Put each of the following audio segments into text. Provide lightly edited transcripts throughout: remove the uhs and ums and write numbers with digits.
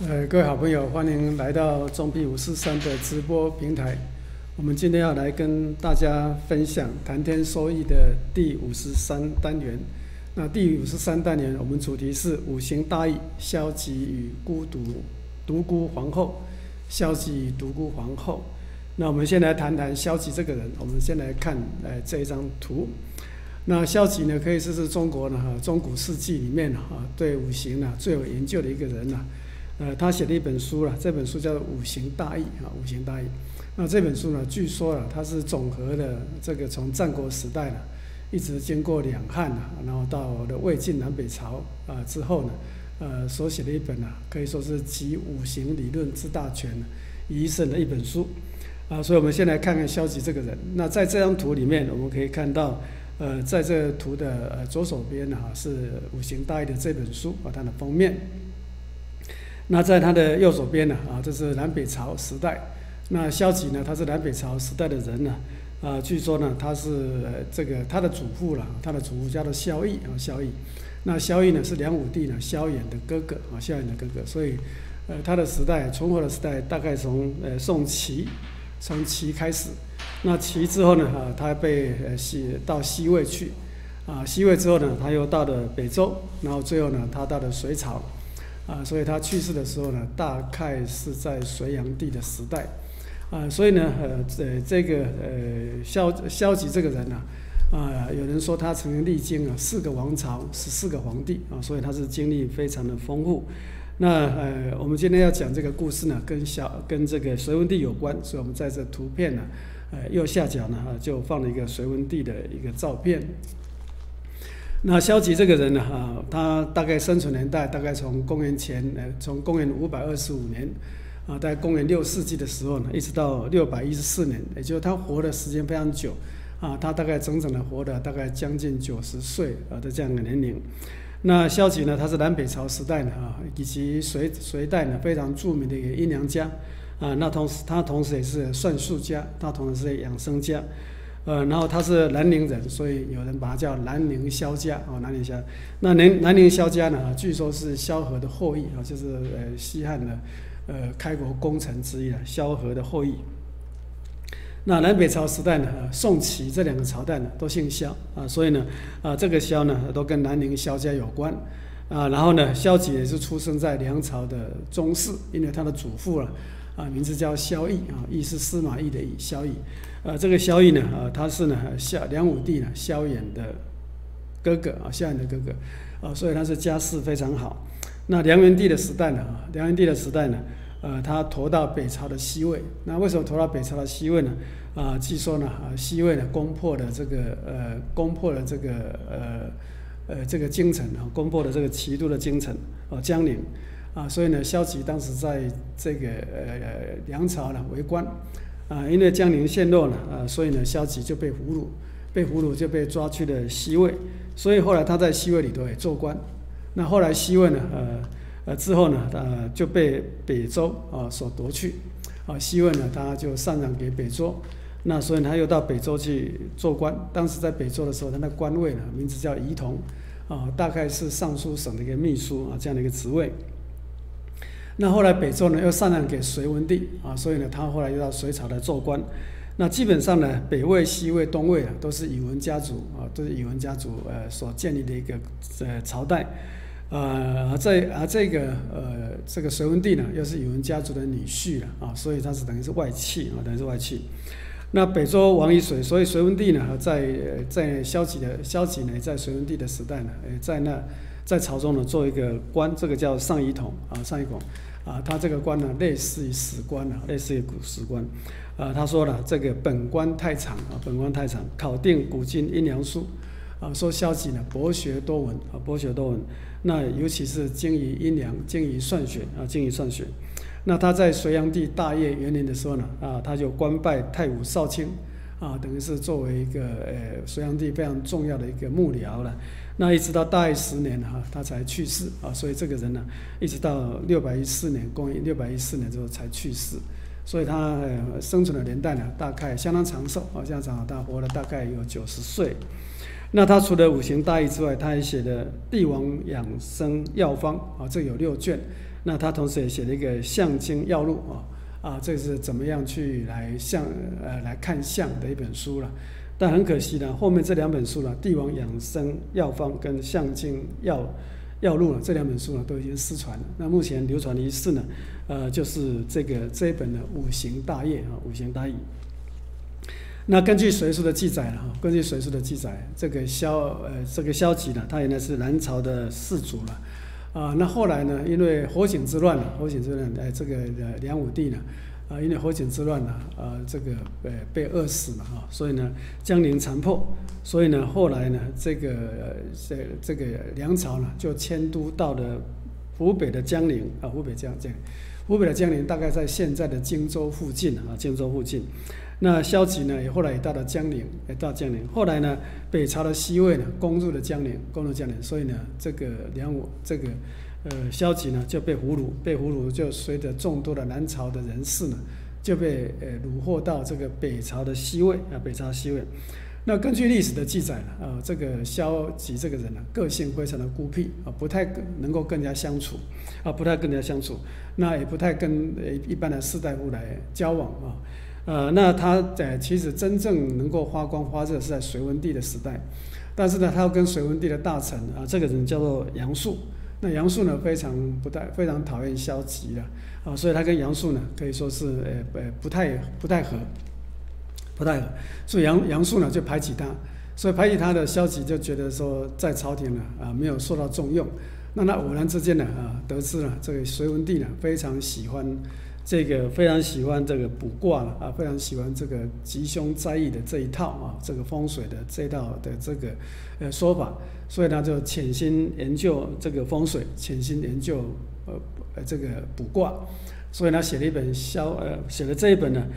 各位好朋友，欢迎来到中庇543的直播平台。我们今天要来跟大家分享谈天说艺的第53单元。那第53单元，我们主题是五行大义：消极与独孤皇后。消极与独孤皇后。那我们先来谈谈消极这个人。我们先来看这一张图。那消极呢，可以说是中国中古世纪里面对五行最有研究的一个人他写了一本书这本书叫做《五行大义》五行大义。那这本书呢，据说它是总和了这个从战国时代一直经过两汉然后到了魏晋南北朝之后所写的一本可以说是集五行理论之大全于一身的一本书所以我们先来看看消极这个人。那在这张图里面，我们可以看到在这个图的左手边是《五行大义》的这本书它的封面。那在他的右手边这是南北朝时代。那萧极他是南北朝时代的人据说他是他的祖父叫做萧绎萧绎。那萧绎是梁武帝萧衍的哥哥萧衍的哥哥，所以他的时代存活的时代大概从从齐开始。那齐之后他被到西魏去西魏之后他又到了北周，然后最后他到了隋朝。所以他去世的时候大概是在隋炀帝的时代，所以这个萧极这个人有人说他曾经历经4个王朝，14个皇帝所以他是经历非常的丰富。那我们今天要讲这个故事跟这个隋文帝有关，所以我们在这图片右下角就放了一个隋文帝的一个照片。那萧极这个人他大概生存年代大概从公元525年在公元6世纪的时候一直到614年，也就是他活的时间非常久他大概整整的活了大概将近90岁的这样的年龄。那萧极他是南北朝时代以及隋代非常著名的一个阴阳家那他同时也是算术家，他同时是养生家。然后他是南宁人，所以有人把他叫南宁萧家南宁萧。那南宁萧家据说是萧何的后裔就是西汉的开国功臣之一萧何的后裔。那南北朝时代宋齐这两个朝代都姓萧所以这个萧都跟南宁萧家有关然后萧极也是出生在梁朝的宗室，因为他的祖父名字叫萧绎绎是司马懿的懿，萧绎。这个萧绎他是梁武帝萧衍的哥哥萧衍的哥哥所以他是家世非常好。那梁元帝的时代他投到北朝的西魏。那为什么投到北朝的西魏呢？据说西魏攻破了这个京城攻破了这个齐都的京城江陵所以萧极当时在这个梁朝为官因为江陵陷落所以萧极就被俘虏就被抓去了西魏，所以后来他在西魏里头也做官。那后来西魏之后就被北周所夺去西魏他就禅让给北周，那所以他又到北周去做官。当时在北周的时候，他的官位名字叫仪同大概是尚书省的一个秘书这样的一个职位。那后来北周又禅让给隋文帝所以他后来又到隋朝来做官。那基本上北魏、西魏、东魏都是宇文家族所建立的一个朝代这个隋文帝又是宇文家族的女婿所以他是等于是外戚那北周亡于隋，所以隋文帝在萧极在隋文帝的时代在朝中做一个官，这个叫上仪统他这个官类似于史官他说这个本官太长考定古今阴阳术说萧极博学多闻那尤其是精于阴阳，精于算学那他在隋炀帝大业元年的时候他就官拜太武少卿等于是作为一个隋炀帝非常重要的一个幕僚了。那一直到大业10年他才去世所以这个人一直到614年公元614年之后才去世，所以他生存的年代大概相当长寿他活了大概有90岁。那他除了五行大义之外，他还写了《帝王养生药方》这有6卷。 那他同时也写了一个《象经要录》这是怎么样去来来看相的一本书了。但很可惜呢，后面这2本书呢，《帝王养生药方》跟《象经要录》这2本书呢，都已经失传了。那目前流传于世呢，就是这一本的《五行大业》五行大义。那根据隋书的记载了根据隋书的记载，这个萧吉呢，他原来是南朝的士族了那后来呢，因为火井之乱这个梁武帝呢。因为火井之乱呢，这个被饿死了所以呢，江陵残破，所以呢，后来呢，这个梁朝呢就迁都到了湖北的江陵湖北的江陵大概在现在的荆州附近荆州附近。那萧吉呢，后来也到了江陵，后来呢，北朝的西魏呢攻入了江陵，所以呢，这个萧吉呢就被俘虏，就随着众多的南朝的人士呢，就被虏获到这个北朝的西魏。那根据历史的记载呢，这个萧吉这个人呢，个性非常的孤僻不太能够跟人家相处那也不太跟一般的士大夫来交往那他其实真正能够发光发热是在隋文帝的时代，但是呢，他要跟隋文帝的大臣这个人叫做杨素。那杨素呢非常讨厌萧吉了所以他跟杨素呢可以说是不太合，所以杨素呢就排挤他，所以排挤他的萧吉就觉得说在朝廷呢没有受到重用。那偶然之间呢得知了这个隋文帝呢非常喜欢这个卜卦了非常喜欢这个吉凶灾异的这一套这个风水的这一套的这个说法，所以他就潜心研究这个风水，潜心研究这个卜卦，所以他写了这一本呢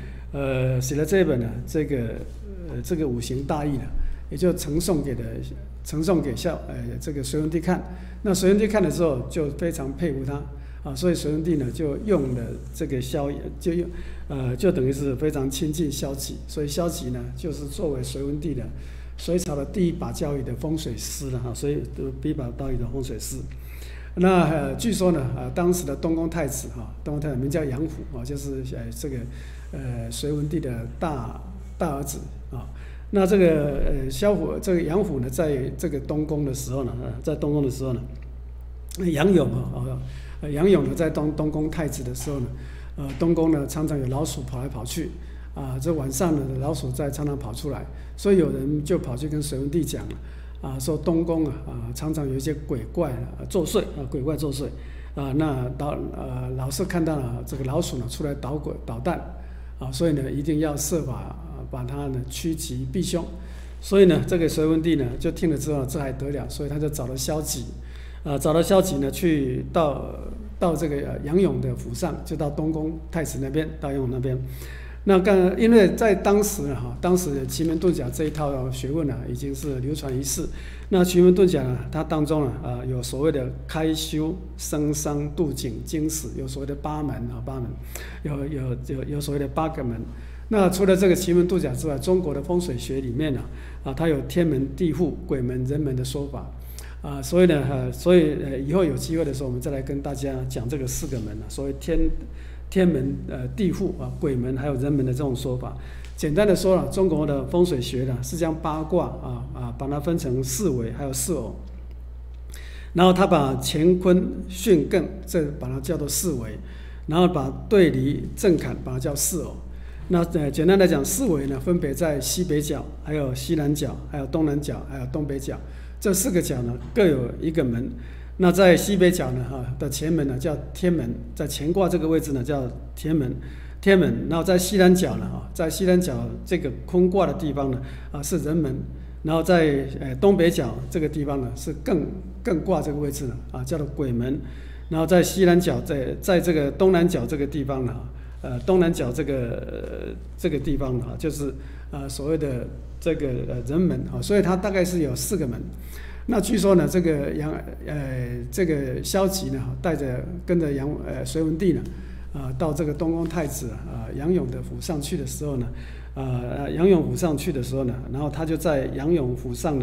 这个五行大义呢，也就呈送给这个隋文帝看。那隋文帝看了之后就非常佩服他所以隋文帝呢就用了这个就等于是非常亲近萧吉，所以萧吉呢就是作为隋朝的第一把交椅的风水师了所以第一把交椅的风水师。那据说呢当时的东宫太子名叫杨虎就是这个隋文帝的大儿子那这个杨虎呢，在这个东宫的时候呢，杨勇呢在东宫太子的时候呢，东宫呢常常有老鼠跑来跑去这晚上呢老鼠常常跑出来，所以有人就跑去跟隋文帝讲了说东宫常常有一些鬼怪作祟那老是看到了这个老鼠呢出来捣蛋所以呢一定要设法把它呢趋吉避凶。所以呢这个隋文帝呢就听了之后，这还得了，所以他就找了萧吉呢去到这个杨勇的府上，就到东宫太子那边，到杨勇那边。那因为在当时奇门遁甲这一套学问已经是流传于世。那奇门遁甲呢，它当中有所谓的开修生伤度景经史，有所谓的八门，有所谓的8个门。那除了这个奇门遁甲之外，中国的风水学里面它有天门地户、鬼门、人门的说法所以以后有机会的时候，我们再来跟大家讲这个4个门所谓天门、地户鬼门还有人门的这种说法。简单的说中国的风水学是将八卦把它分成4维还有4偶，然后他把乾坤巽艮这把它叫做4维，然后把对离正坎把它叫4偶。那简单来讲，4维呢分别在西北角、还有西南角、还有东南角、还有东北角，这4个角呢各有1个门。那在西北角呢的前门呢叫天门，在乾卦这个位置呢叫天门。然后在西南角呢这个坤卦的地方呢是人门，然后在东北角这个地方呢是艮卦这个位置呢叫做鬼门。然后在西南角在这个东南角这个地方呢东南角这个地方就是所谓的这个人门所以它大概是有4个门。那据说呢，这个萧吉呢跟着隋文帝呢到这个东宫太子杨勇的府上去的时候呢然后他就在杨勇府上呢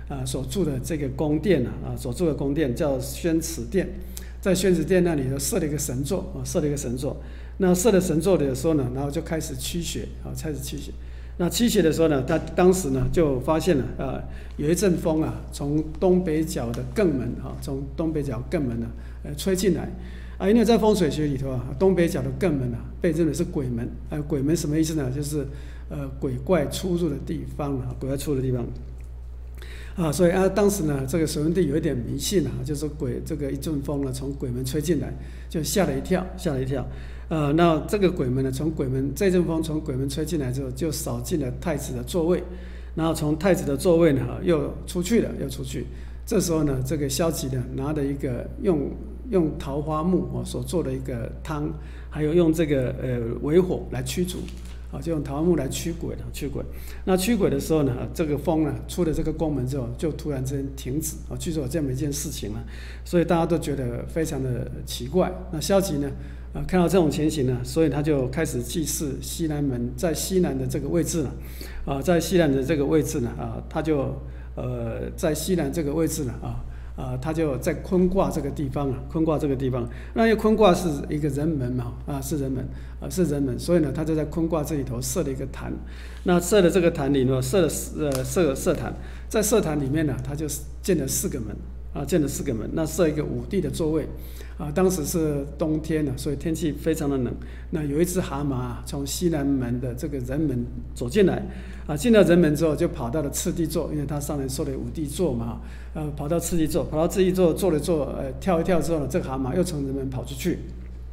所住的这个宫殿所住的宫殿叫宣慈殿，在宣慈殿那里设了一个神座设了一个神座。那设了神座的时候呢，然后就开始驱邪开始驱邪。那驱邪的时候呢，他当时呢就发现了有一阵风从东北角的艮门从东北角艮门吹进来因为在风水学里头东北角的艮门被认为是鬼门鬼门什么意思呢？就是鬼怪出入的地方鬼怪出入的地方所以当时呢，这个隋文帝有一点迷信就是这个一阵风呢从鬼门吹进来，就吓了一跳。那这个鬼门呢，这阵风从鬼门吹进来之后，就扫进了太子的座位，然后从太子的座位呢又出去。这时候呢，这个萧齐呢拿了一个用桃花木所做的一个汤，还有用这个尾火来驱逐就用桃花木来驱鬼。那驱鬼的时候呢，这个风呢出了这个宫门之后，就突然之间停止据说有这么一件事情所以大家都觉得非常的奇怪。那萧齐呢看到这种情形呢，所以他就开始祭祀西南门，在西南的这个位置他就在西南这个位置他就在坤卦这个地方那因为坤卦是一个人门是人门，所以呢，他就在坤卦这里头设了一个坛。那设了这个坛里呢，设坛，在设坛里面呢，他就建了4个门那设一个5帝的座位当时是冬天所以天气非常的冷。那有一只蛤蟆从西南门的这个人门走进来进到人门之后，就跑到了次第座，因为他上面设了5帝座嘛跑到次第座坐了坐跳一跳之后呢，这个蛤蟆又从人门跑出去。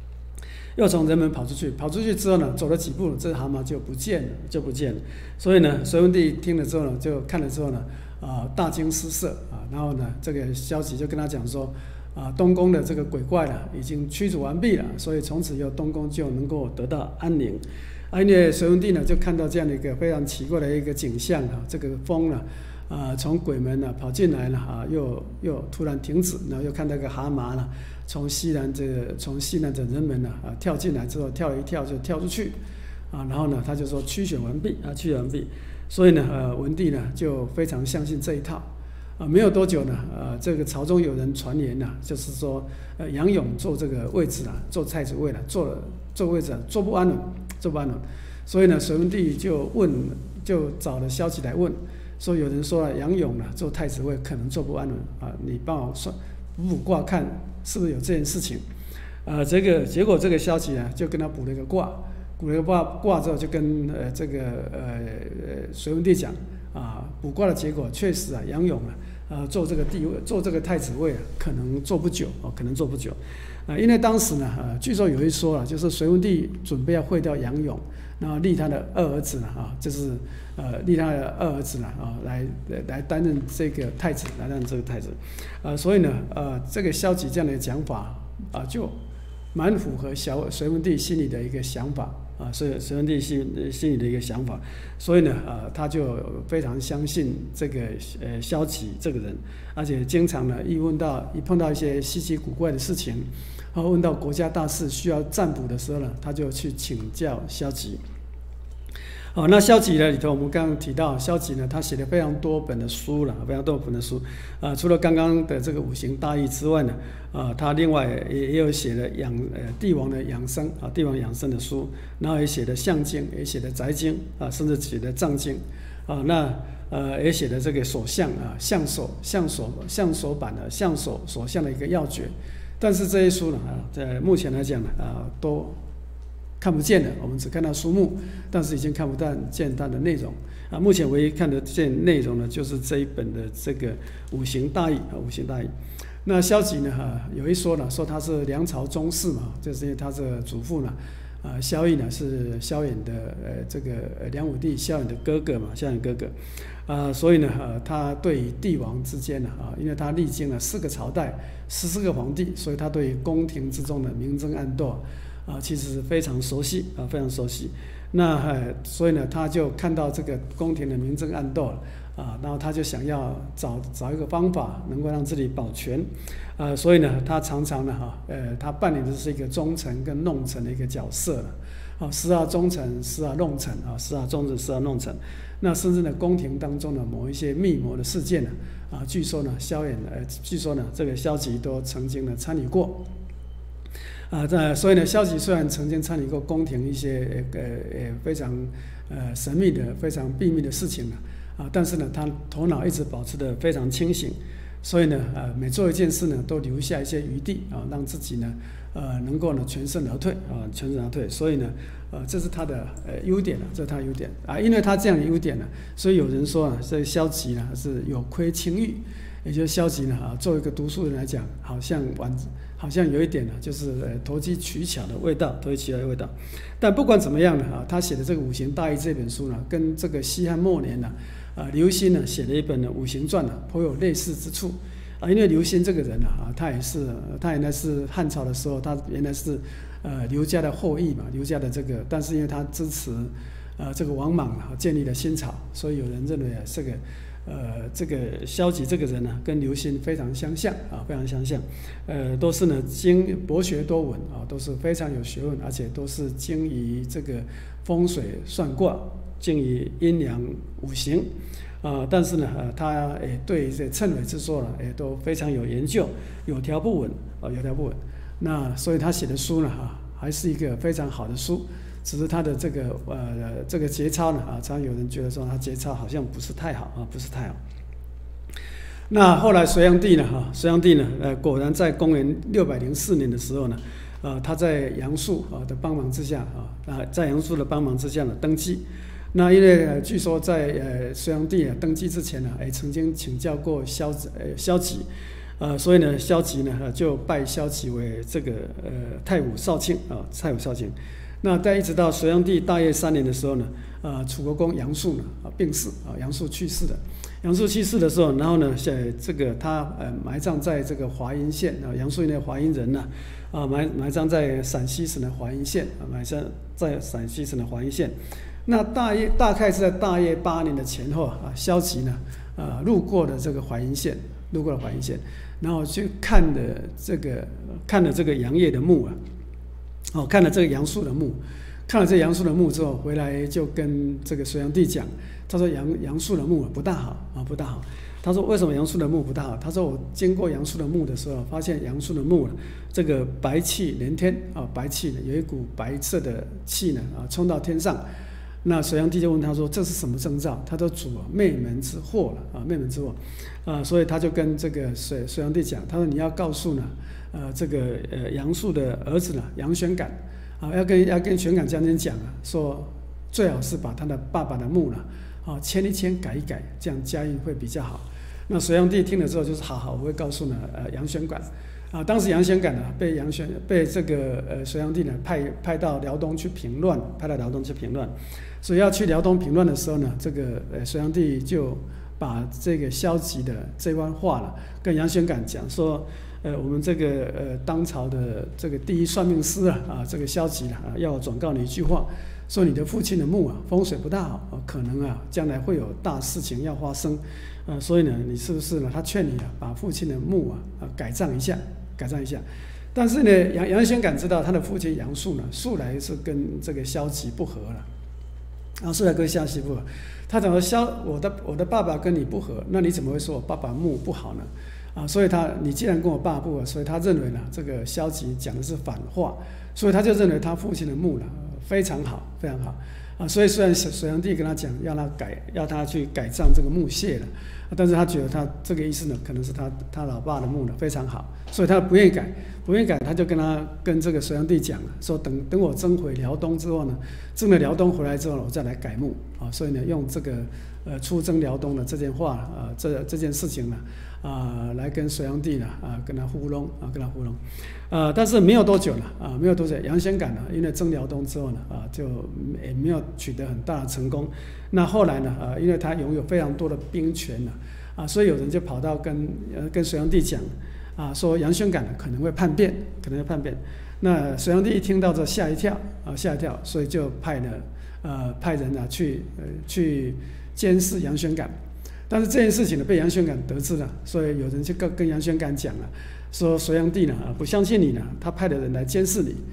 跑出去之后呢，走了几步，这个蛤蟆就不见了。所以呢，隋文帝听了之后呢，就看了之后呢大惊失色然后呢，这个萧齐就跟他讲说东宫的这个鬼怪已经驱逐完毕了，所以从此以后东宫就能够得到安宁因为隋文帝呢就看到这样的一个非常奇怪的一个景象这个风从鬼门跑进来了又突然停止，然后又看到一个蛤蟆从西南的人门跳进来之后，跳了一跳就跳出去然后呢，他就说驱邪完毕所以呢文帝呢就非常相信这一套没有多久呢这个朝中有人传言就是说杨勇坐这个位置坐太子位坐位置坐不安稳，所以呢隋文帝就找了萧齐来问，说有人说杨勇坐太子位可能坐不安稳你帮我算卜卦看是不是有这件事情结果这个萧齐就跟他卜了一个卦之后，就跟这个隋文帝讲卜卦的结果确实杨勇做这个地位做这个太子位可能做不久因为当时呢据说有一说就是隋文帝准备要废掉杨勇，然后立他的2儿子就是立他的2儿子来担任这个太子所以呢这个萧齐这样的讲法就蛮符合隋文帝心里的一个想法是隋文帝心里的一个想法，所以呢他就非常相信这个萧齐这个人，而且经常呢一碰到一些稀奇古怪的事情问到国家大事需要占卜的时候呢，他就去请教萧齐那萧齐呢里头，我们刚刚提到萧齐呢，他写了非常多本的书除了刚刚的这个五行大义之外呢他另外也有写了帝王的养生帝王养生的书，然后也写了象经，也写了宅经甚至写了藏经那也写了这个手相相手版的手相的一个要诀。但是这些书呢在目前来讲呢都看不见了，我们只看到书目，但是已经看不见它的内容目前唯一看得见内容呢，就是这一本的这个五行大义那萧齐呢有一说呢，说他是梁朝宗室嘛，就是因为他的祖父呢萧绎呢是萧衍的这个梁武帝萧衍的哥哥嘛，所以呢他对于帝王之间呢因为他历经了4个朝代14个皇帝，所以他对于宫廷之中的明争暗斗其实非常熟悉那所以呢他就看到这个宫廷的明争暗斗然后他就想要找一个方法能够让自己保全所以呢他常常呢他扮演的是一个忠臣跟弄臣的一个角色时而忠臣，时而弄臣时而忠臣，时而弄臣那甚至呢宫廷当中的某一些密谋的事件呢，据说呢据说呢这个萧吉都曾经呢参与过。所以呢，萧吉虽然曾经参与过宫廷一些非常神秘的、非常秘密的事情但是呢，他头脑一直保持得非常清醒，所以呢，每做一件事呢，都留下一些余地让自己呢，能够呢全身而退全身而退。所以呢，这是他的优点这是他的优点因为他这样的优点呢，所以有人说这萧吉呢是有亏卿誉，也就是萧吉呢作为一个读书人来讲，好像有一点呢，就是投机取巧的味道，但不管怎么样呢他写的这个《五行大义》这本书呢，跟这个西汉末年呢刘歆呢写的一本《五行传》呢，颇有类似之处因为刘歆这个人他原来是汉朝的时候，他原来是刘家的后裔嘛，刘家的但是因为他支持这个王莽建立了新朝，所以有人认为这个萧吉这个人呢，跟刘歆非常相像非常相像，都是呢博学多闻都是非常有学问，而且都是精于这个风水算卦，精于阴阳五行但是呢他对这谶纬之说呢也都非常有研究，有条不紊那所以他写的书呢还是一个非常好的书。只是他的这个节操呢常有人觉得说他节操好像不是太好那后来隋炀帝呢果然在公元604年的时候呢他在杨素的帮忙之下呢登基。那因为据说在隋炀帝登基之前呢曾经请教过萧吉所以呢萧吉呢就拜萧吉为这个太武少卿那在一直到隋炀帝大业3年的时候呢，楚国公杨素呢病逝杨素去世的时候，然后呢，这个他埋葬在这个华阴县杨素因为华阴人呢埋葬在陕西省的华阴县那大概是在大业8年的前后萧吉呢路过了这个华阴县，然后去看了这个杨业的墓看了这个杨素的墓之后，回来就跟这个隋炀帝讲，他说杨素的墓不大好。他说为什么杨素的墓不大好？他说我经过杨素的墓的时候，发现杨素的墓这个白气连天白气有一股白色的气呢冲到天上。那隋炀帝就问他说这是什么征兆？他说主灭门之祸所以他就跟这个隋炀帝讲，他说你要告诉呢这个杨素的儿子呢杨玄感要跟玄感将军讲说最好是把他的爸爸的墓呢迁一迁改一改，这样家运会比较好。那隋炀帝听了之后就是好，我会告诉呢杨玄感当时杨玄感呢被这个隋炀帝呢派到辽东去平乱，所以要去辽东平乱的时候呢，这个隋炀帝就把这个萧吉的这番话了跟杨玄感讲说我们这个当朝的这个第一算命师这个萧吉要我转告你一句话，说你的父亲的墓风水不大好可能将来会有大事情要发生所以呢你是不是呢他劝你把父亲的墓改葬一下。但是呢杨玄感知道他的父亲杨素呢素来是跟这个萧吉不合了他怎么我的爸爸跟你不合，那你怎么会说我爸爸墓不好呢所以你既然跟我爸爸不合，所以他认为呢这个萧吉讲的是反话，所以他就认为他父亲的墓呢非常好所以虽然隋炀帝跟他讲要他去改葬这个墓穴了但是他觉得他这个意思呢可能是他老爸的墓呢非常好，所以他不愿意改，他就跟这个隋炀帝讲说等我征回辽东之后呢，征了辽东回来之后呢，我再来改墓所以呢用这个出征辽东的这件话这件事情呢来跟隋炀帝呢跟他糊弄但是没有多久杨玄感呢因为征辽东之后呢就也没有取得很大的成功。那后来呢因为他拥有非常多的兵权所以有人就跑到跟隋炀帝讲说杨玄感呢可能会叛变。那隋炀帝一听到这吓一跳，所以就派人去监视杨玄感。但是这件事情呢被杨玄感得知了，所以有人就跟杨玄感讲了，说隋炀帝呢不相信你呢，他派的人来监视你。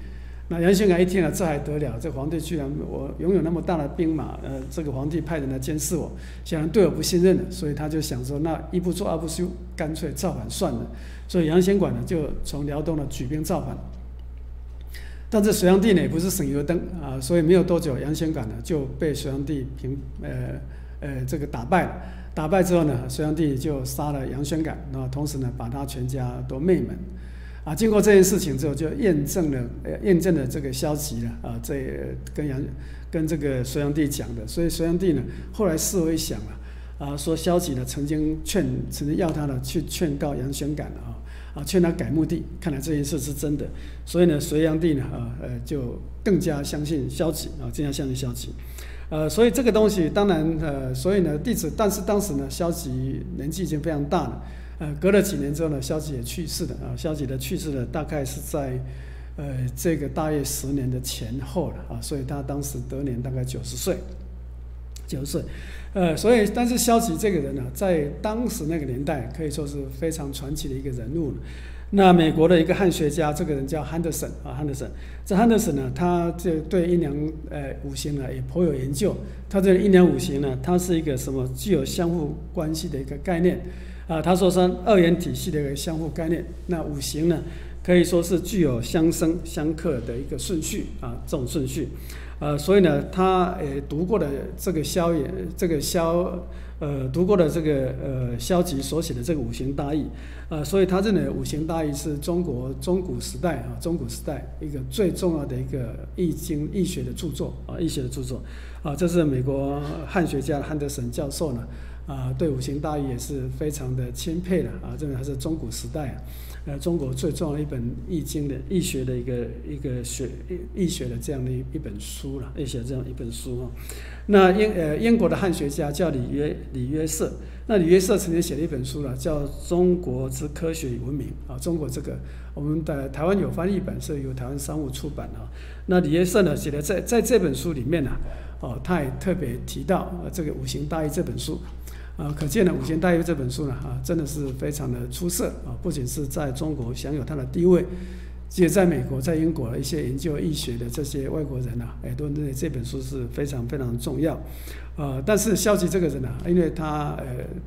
那杨玄感一听了，这还得了？这皇帝居然我拥有那么大的兵马，这个皇帝派人来监视我，显然对我不信任了，所以他就想说，那一不做二不休，干脆造反算了。所以杨玄感呢，就从辽东呢举兵造反。但是隋炀帝呢也不是省油的灯啊，所以没有多久，杨玄感呢就被隋炀帝这个打败了。打败之后呢，隋炀帝就杀了杨玄感，然后同时呢把他全家都灭门。啊，经过这件事情之后，就验证了这个消极了啊，这跟这个隋炀帝讲的，所以隋炀帝呢后来事后一想啊，说萧齐呢曾经要他呢去劝告杨玄感啊，劝他改墓地，看来这件事是真的，所以呢隋炀帝呢就更加相信萧齐啊，更加相信萧齐。所以这个东西当然所以呢但是当时呢萧齐年纪已经非常大了。隔了几年之后呢，萧齐也去世了啊。萧齐的去世呢，大概是在这个大约10年的前后了啊，所以他当时得年大概90岁。所以但是萧齐这个人呢，在当时那个年代可以说是非常传奇的一个人物了。那美国的一个汉学家，这个人叫汉德森啊，汉德森。这汉德森呢，他就对阴阳五行呢也颇有研究。他这个阴阳五行呢，它是一个什么具有相互关系的一个概念。他说是二元体系的一个相互概念。那五行呢，可以说是具有相生相克的一个顺序啊，这种顺序。所以呢，他读过的这个萧齐所写的这个五行大义，所以他认为五行大义是中国中古时代一个最重要的一个易学的著作啊，这是美国汉学家汉德森教授呢。对五行大义也是非常的钦佩的啊，认为它是中古时代中国最重要的一本易经的易学的一个易学的这样的一本书了，易学这样一本书啊。那英国的汉学家叫李约瑟，那李约瑟曾经写了一本书了，叫《中国之科学与文明》啊。中国这个我们的台湾有翻译本，是由台湾商务出版啊。那李约瑟呢写的在这本书里面呢，他也特别提到这个五行大义这本书。可见呢，《五行大义》这本书呢，真的是非常的出色啊！不仅是在中国享有它的地位，也在美国、在英国一些研究易学的这些外国人都认为这本书是非常非常重要。但是萧齐这个人因为他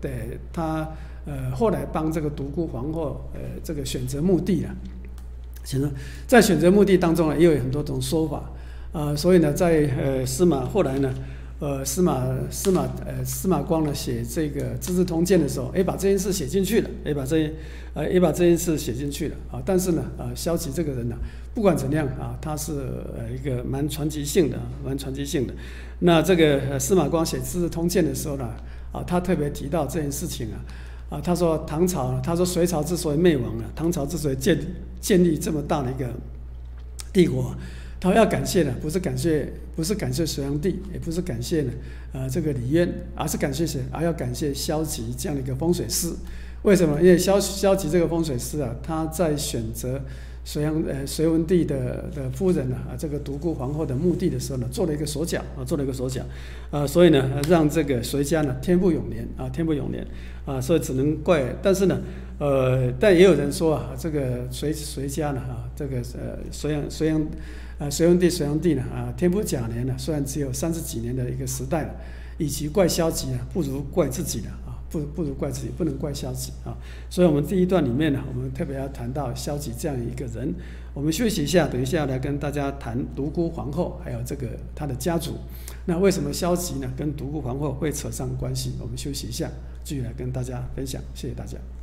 后来帮这个独孤皇后这个选择墓地了，在选择墓地当中也有很多种说法所以呢，在后来呢。司马光呢写这个《资治通鉴》的时候，把这件事写进去了，把这件事写进去了啊。但是呢，萧齐这个人呢，不管怎样他是一个蛮传奇性的。那这个司马光写《资治通鉴》的时候呢，他特别提到这件事情他说隋朝之所以灭亡了，唐朝之所以建立这么大的一个帝国。他要感谢的不是感谢隋炀帝，也不是感谢这个李渊，而是感谢谁？要感谢萧齐这样的一个风水师。为什么？因为萧齐这个风水师他在选择隋文帝的夫人这个独孤皇后的墓地的时候呢，做了一个手脚所以呢，让这个隋家呢天不永年所以只能怪。但是呢，但也有人说这个隋家呢这个隋文帝呢天不甲年虽然只有30几年的一个时代了，与其怪萧齐不如怪自己不如怪自己，不能怪萧齐所以我们第一段里面呢，我们特别要谈到萧齐这样一个人。我们休息一下，等一下来跟大家谈独孤皇后，还有这个他的家族。那为什么萧齐呢跟独孤皇后会扯上关系？我们休息一下，继续来跟大家分享。谢谢大家。